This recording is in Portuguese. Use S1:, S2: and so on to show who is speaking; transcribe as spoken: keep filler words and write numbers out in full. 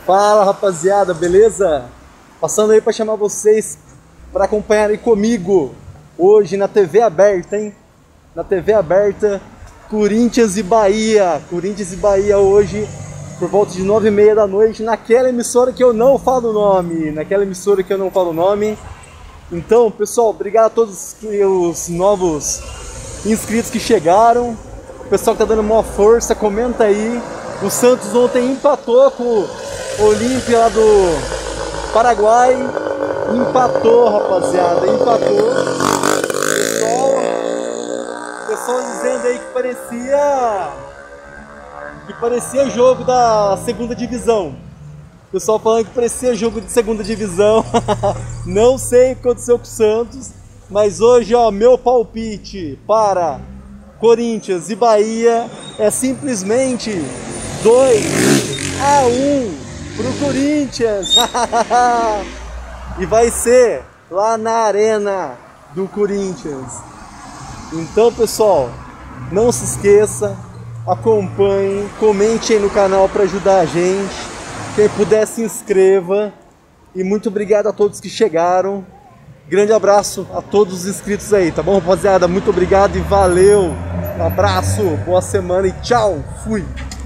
S1: Fala, rapaziada, beleza? Passando aí para chamar vocês para acompanharem comigo hoje na T V aberta, hein? Na T V aberta, Corinthians e Bahia. Corinthians e Bahia hoje, por volta de nove e meia da noite, naquela emissora que eu não falo o nome. Naquela emissora que eu não falo o nome. Então, pessoal, obrigado a todos os novos inscritos que chegaram. O pessoal que tá dando maior força, comenta aí. O Santos ontem empatou com o Olímpia lá do Paraguai. Empatou, rapaziada, empatou. Pessoal, pessoal dizendo aí que parecia que parecia jogo da segunda divisão. O pessoal falando que parecia jogo de segunda divisão. Não sei o que aconteceu com o Santos, mas hoje, ó, meu palpite para Corinthians e Bahia é simplesmente dois a um pro Corinthians. E vai ser lá na arena do Corinthians. Então, pessoal, não se esqueça, acompanhe, comente aí no canal para ajudar a gente. Quem puder, se inscreva. E muito obrigado a todos que chegaram. Grande abraço a todos os inscritos aí, tá bom, rapaziada? Muito obrigado e valeu. Um abraço, boa semana e tchau. Fui.